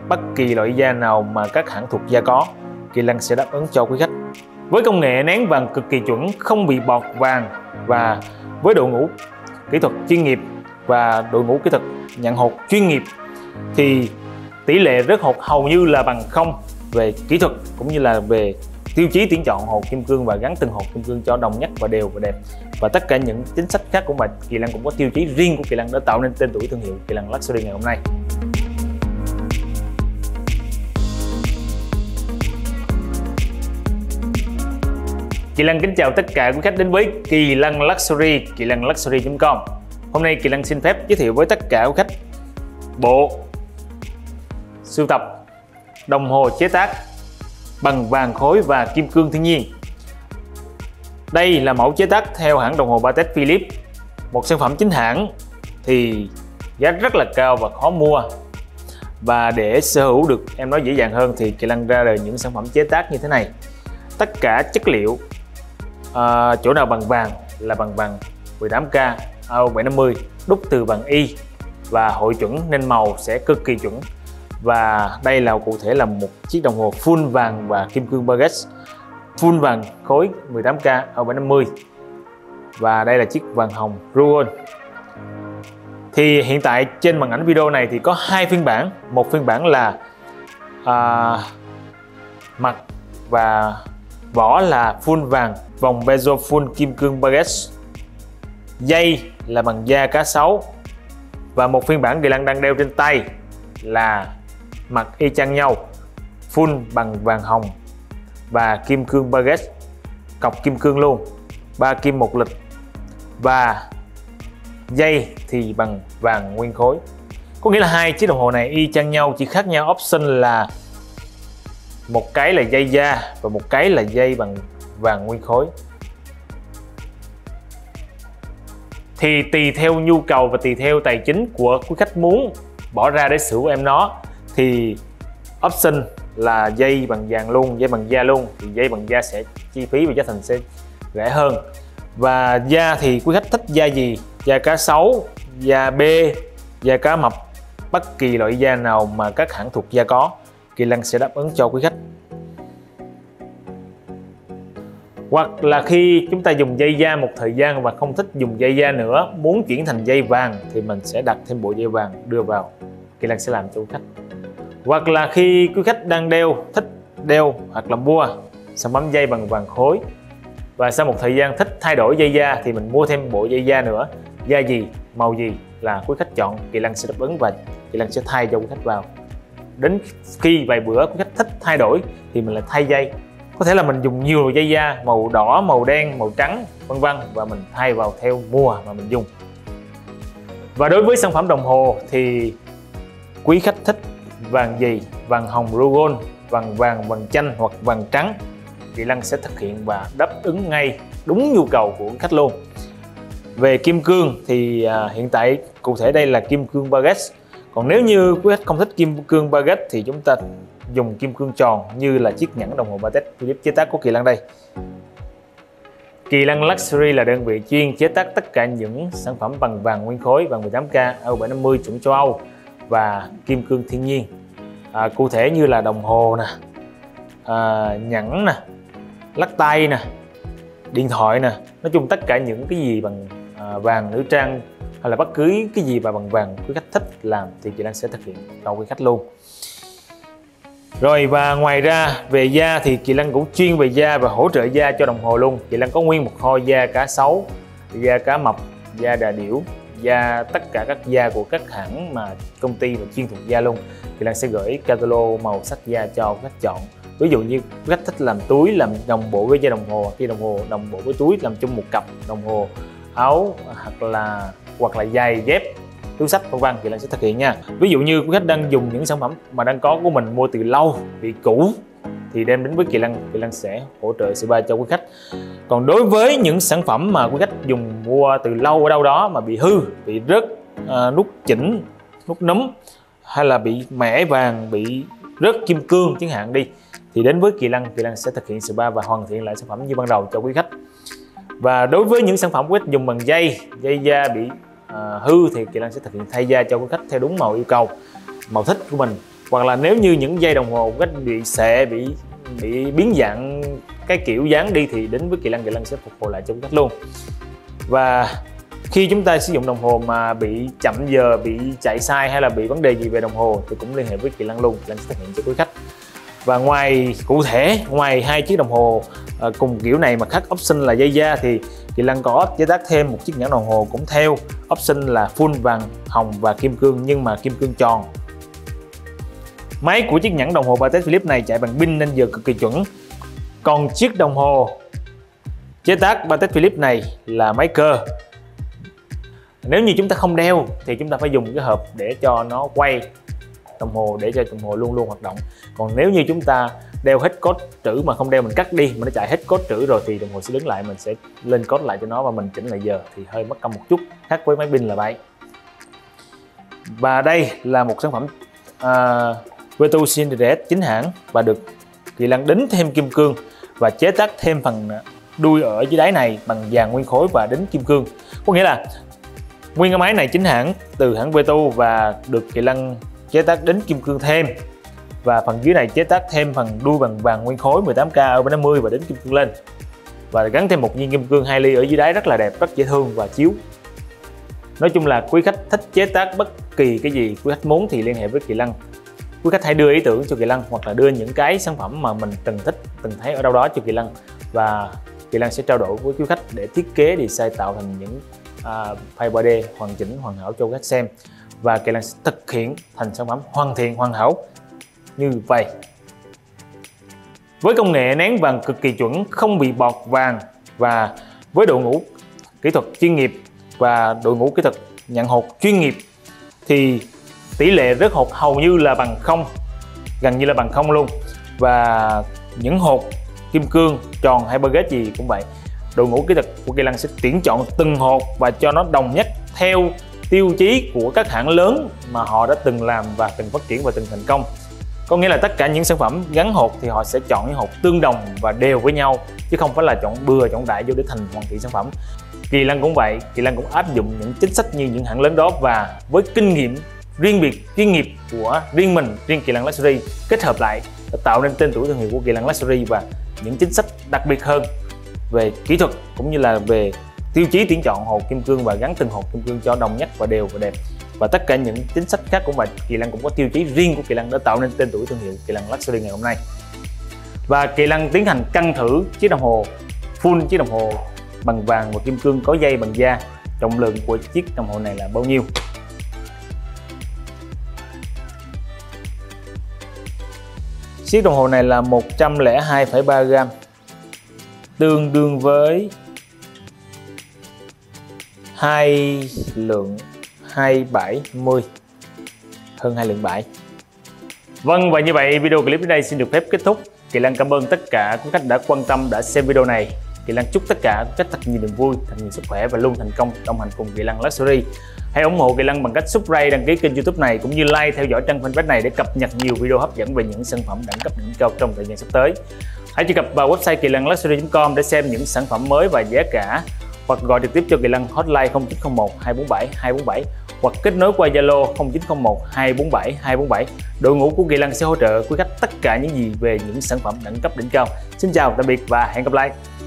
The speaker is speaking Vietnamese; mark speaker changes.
Speaker 1: bất kỳ loại da nào mà các hãng thuộc da có, Kỳ Lân sẽ đáp ứng cho quý khách. Với công nghệ nén vàng cực kỳ chuẩn, không bị bọt vàng, và với đội ngũ kỹ thuật chuyên nghiệp và đội ngũ kỹ thuật nhận hột chuyên nghiệp thì tỷ lệ rớt hột hầu như là bằng không về kỹ thuật cũng như là về tiêu chí tuyển chọn hột kim cương và gắn từng hột kim cương cho đồng nhất và đều và đẹp. Và tất cả những chính sách khác của Kỳ Lân cũng có tiêu chí riêng của Kỳ Lân để tạo nên tên tuổi thương hiệu Kỳ Lân Luxury ngày hôm nay. Kỳ Lân kính chào tất cả quý khách đến với Kỳ Lân Luxury, Kỳ Lân Luxury.com. Hôm nay Kỳ Lân xin phép giới thiệu với tất cả quý khách bộ sưu tập đồng hồ chế tác bằng vàng khối và kim cương thiên nhiên. Đây là mẫu chế tác theo hãng đồng hồ Patek Philippe, một sản phẩm chính hãng thì giá rất là cao và khó mua. Và để sở hữu được, em nói dễ dàng hơn, thì Kỳ Lân ra đời những sản phẩm chế tác như thế này. Tất cả chất liệu chỗ nào bằng vàng là bằng vàng 18K AO750 đúc từ vàng Y và hội chuẩn nên màu sẽ cực kỳ chuẩn. Và đây là cụ thể là một chiếc đồng hồ full vàng và kim cương baguette, full vàng khối 18K AO750, và đây là chiếc vàng hồng Rougon. Thì hiện tại trên màn ảnh video này thì có hai phiên bản, một phiên bản là mặt và vỏ là full vàng, vòng bezel full kim cương baguette, dây là bằng da cá sấu, và một phiên bản Kỳ Lân đang đeo trên tay là mặt y chang nhau, full bằng vàng hồng và kim cương baguette, cọc kim cương luôn, 3 kim một lịch, và dây thì bằng vàng nguyên khối. Có nghĩa là hai chiếc đồng hồ này y chang nhau, chỉ khác nhau option là một cái là dây da và một cái là dây bằng vàng nguyên khối. Thì tùy theo nhu cầu và tùy theo tài chính của quý khách muốn bỏ ra để sở hữu em nó, thì option là dây bằng vàng luôn, dây bằng da luôn, thì dây bằng da sẽ chi phí và giá thành sẽ rẻ hơn. Và da thì quý khách thích da gì, da cá sấu, da bê, da cá mập, bất kỳ loại da nào mà các hãng thuộc da có, Kỳ Lân sẽ đáp ứng cho quý khách. Hoặc là khi chúng ta dùng dây da một thời gian và không thích dùng dây da nữa, muốn chuyển thành dây vàng thì mình sẽ đặt thêm bộ dây vàng đưa vào, Kỳ Lân sẽ làm cho quý khách. Hoặc là khi quý khách đang đeo, thích đeo hoặc là mua sản phẩm dây bằng vàng khối, và sau một thời gian thích thay đổi dây da thì mình mua thêm bộ dây da nữa, da gì, màu gì là quý khách chọn, Kỳ Lân sẽ đáp ứng và Kỳ Lân sẽ thay cho quý khách vào. Đến khi vài bữa quý khách thích thay đổi thì mình lại thay dây. Có thể là mình dùng nhiều dây da màu đỏ, màu đen, màu trắng vân vân, và mình thay vào theo mùa mà mình dùng. Và đối với sản phẩm đồng hồ thì quý khách thích vàng gì, vàng hồng Rougon, vàng vàng chanh hoặc vàng trắng, Kỳ Lân sẽ thực hiện và đáp ứng ngay đúng nhu cầu của khách luôn. Về kim cương thì hiện tại cụ thể đây là kim cương baguette. Còn nếu như quý khách không thích kim cương baguette thì chúng ta dùng kim cương tròn như là chiếc nhẫn đồng hồ Patek Philippe chế tác của Kỳ Lân đây. Kỳ Lân Luxury là đơn vị chuyên chế tác tất cả những sản phẩm bằng vàng nguyên khối, vàng 18K AO750 chuẩn châu Âu và kim cương thiên nhiên. Cụ thể như là đồng hồ nè, nhẫn nè, lắc tay nè, điện thoại nè, nói chung tất cả những cái gì bằng vàng nữ trang hay là bất cứ cái gì mà bằng vàng quý khách thích làm thì Kỳ Lân sẽ thực hiện cho quý khách luôn. Rồi, và ngoài ra về da thì Kỳ Lân cũng chuyên về da và hỗ trợ da cho đồng hồ luôn. Kỳ Lân có nguyên một kho da cá sấu, da cá mập, da đà điểu, da tất cả các da của các hãng mà công ty và chuyên thuộc da luôn. Kỳ Lân sẽ gửi catalog màu sắc da cho khách chọn. Ví dụ như khách thích làm túi làm đồng bộ với da đồng hồ, khi đồng hồ đồng bộ với túi làm chung một cặp đồng hồ, áo hoặc là giày dép, túi xách vân vân, Kỳ Lân sẽ thực hiện nha. Ví dụ như quý khách đang dùng những sản phẩm mà đang có của mình mua từ lâu bị cũ thì đem đến với Kỳ Lân sẽ hỗ trợ spa cho quý khách. Còn đối với những sản phẩm mà quý khách dùng mua từ lâu ở đâu đó mà bị hư, bị rớt nút chỉnh, nút núm, hay là bị mẻ vàng, bị rớt kim cương chẳng hạn đi, thì đến với Kỳ Lân sẽ thực hiện spa và hoàn thiện lại sản phẩm như ban đầu cho quý khách. Và đối với những sản phẩm quý khách dùng bằng dây da bị hư thì Kỳ Lân sẽ thực hiện thay da cho quý khách theo đúng màu yêu cầu, màu thích của mình. hoặc là nếu như những dây đồng hồ cách bị xệ, bị biến dạng cái kiểu dáng đi thì đến với Kỳ Lân sẽ phục hồi lại cho quý khách luôn. Và khi chúng ta sử dụng đồng hồ mà bị chậm giờ, bị chạy sai hay là bị vấn đề gì về đồng hồ thì cũng liên hệ với Kỳ Lân luôn, Kỳ Lân sẽ thực hiện cho quý khách. Và ngoài hai chiếc đồng hồ cùng kiểu này mà khác option là dây da thì Kỳ Lân có chế tác thêm một chiếc nhẫn đồng hồ cũng theo option là full vàng, hồng và kim cương, nhưng mà kim cương tròn. Máy của chiếc nhẫn đồng hồ Patek Philippe này chạy bằng pin nên giờ cực kỳ chuẩn. Còn chiếc đồng hồ chế tác Patek Philippe này là máy cơ. Nếu như chúng ta không đeo thì chúng ta phải dùng cái hộp để cho nó quay đồng hồ, để cho đồng hồ luôn luôn hoạt động. Còn nếu như chúng ta đeo hết cốt trữ mà không đeo, mình cắt đi mà nó chạy hết cốt trữ rồi thì đồng hồ sẽ đứng lại, mình sẽ lên cốt lại cho nó và mình chỉnh lại giờ thì hơi mất công một chút, khác với máy pin là vậy. Và đây là một sản phẩm Vertu Cinderella chính hãng và được Kỳ Lân đính thêm kim cương và chế tác thêm phần đuôi ở dưới đáy này bằng vàng nguyên khối và đính kim cương. Có nghĩa là nguyên cái máy này chính hãng từ hãng Vertu và được Kỳ Lân chế tác đính kim cương thêm, và phần dưới này chế tác thêm phần đuôi bằng vàng nguyên khối 18K ở bên 50 và đính kim cương lên, và gắn thêm một viên kim cương 2 ly ở dưới đáy rất là đẹp, rất dễ thương và chiếu. Nói chung là quý khách thích chế tác bất kỳ cái gì quý khách muốn thì liên hệ với Kỳ Lân. Quý khách hãy đưa ý tưởng cho Kỳ Lân hoặc là đưa những cái sản phẩm mà mình từng thích, từng thấy ở đâu đó cho Kỳ Lân, và Kỳ Lân sẽ trao đổi với quý khách để thiết kế design tạo thành những file 3D hoàn chỉnh, hoàn hảo cho quý khách xem, và Kỳ Lân sẽ thực hiện thành sản phẩm hoàn thiện, hoàn hảo như vậy. Với công nghệ nén vàng cực kỳ chuẩn, không bị bọt vàng, và với đội ngũ kỹ thuật chuyên nghiệp và đội ngũ kỹ thuật nhận hột chuyên nghiệp thì tỷ lệ rớt hột hầu như là bằng không, gần như là bằng không luôn. Và những hột kim cương tròn hay baguette gì cũng vậy, đội ngũ kỹ thuật của Kỳ Lân sẽ tuyển chọn từng hột và cho nó đồng nhất theo tiêu chí của các hãng lớn mà họ đã từng làm và từng phát triển và từng thành công. Có nghĩa là tất cả những sản phẩm gắn hột thì họ sẽ chọn những hột tương đồng và đều với nhau, chứ không phải là chọn bừa chọn đại vô để thành hoàn thiện sản phẩm. Kỳ Lân cũng vậy, Kỳ Lân cũng áp dụng những chính sách như những hãng lớn đó, và với kinh nghiệm riêng biệt, chuyên nghiệp của riêng mình, riêng Kỳ Lân Luxury kết hợp lại để tạo nên tên tuổi thương hiệu của Kỳ Lân Luxury và những chính sách đặc biệt hơn về kỹ thuật cũng như là về tiêu chí tuyển chọn hột kim cương và gắn từng hột kim cương cho đồng nhất và đều và đẹp. Và tất cả những chính sách khác cũng vậy, Kỳ Lân cũng có tiêu chí riêng của Kỳ Lân để tạo nên tên tuổi thương hiệu Kỳ Lân Luxury ngày hôm nay. Và Kỳ Lân tiến hành cân thử chiếc đồng hồ full, chiếc đồng hồ bằng vàng và kim cương có dây bằng da. Trọng lượng của chiếc đồng hồ này là bao nhiêu? Chiếc đồng hồ này là 102,3 gram, tương đương với 2 lượng 270, hơn 2 lượng 7. Vâng, và như vậy video clip đến đây xin được phép kết thúc. Kỳ Lân cảm ơn tất cả quý khách đã quan tâm, đã xem video này. Kỳ Lân chúc tất cả quý khách thật nhiều niềm vui, thật nhiều sức khỏe và luôn thành công đồng hành cùng Kỳ Lân Luxury. Hãy ủng hộ Kỳ Lân bằng cách subscribe, đăng ký kênh YouTube này cũng như like, theo dõi trang fanpage này để cập nhật nhiều video hấp dẫn về những sản phẩm đẳng cấp đỉnh cao trong thời gian sắp tới. Hãy truy cập vào website KyLân-Luxury.com để xem những sản phẩm mới và giá cả, hoặc gọi trực tiếp cho Kỳ Lân hotline 0901 247 247 hoặc kết nối qua Zalo 0901 247 247. Đội ngũ của Kỳ Lân sẽ hỗ trợ quý khách tất cả những gì về những sản phẩm đẳng cấp đỉnh cao. Xin chào, tạm biệt và hẹn gặp lại.